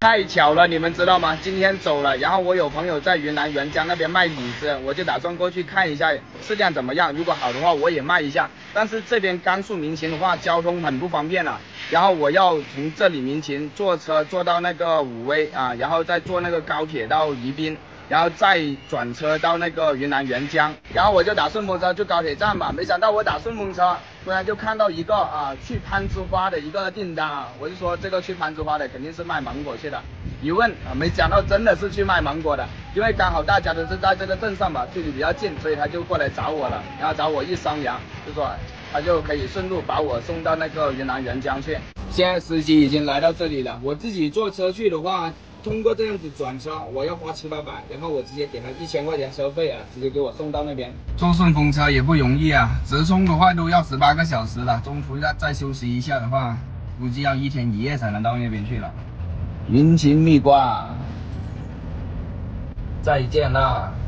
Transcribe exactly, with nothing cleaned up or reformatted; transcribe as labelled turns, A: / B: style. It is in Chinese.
A: 太巧了，你们知道吗？今天走了，然后我有朋友在云南沅江那边卖李子，我就打算过去看一下质量怎么样，如果好的话我也卖一下。但是这边甘肃民勤的话，交通很不方便了，然后我要从这里民勤坐车坐到那个武威啊，然后再坐那个高铁到宜宾。然后再转车到那个云南沅江，然后我就打顺风车去高铁站嘛，没想到我打顺风车，突然就看到一个啊去攀枝花的一个订单啊，我就说这个去攀枝花的肯定是卖芒果去的，一问啊没想到真的是去卖芒果的，因为刚好大家都是在这个镇上嘛，距离比较近，所以他就过来找我了，然后找我一商量，就说他就可以顺路把我送到那个云南沅江去。现在司机已经来到这里了，我自己坐车去的话。通过这样子转车，我要花七八百，然后我直接给他一千块钱车费啊，直接给我送到那边。坐顺风车也不容易啊，直冲的话都要十八个小时了，中途要再休息一下的话，估计要一天一夜才能到那边去了。云情蜜瓜，再见啦。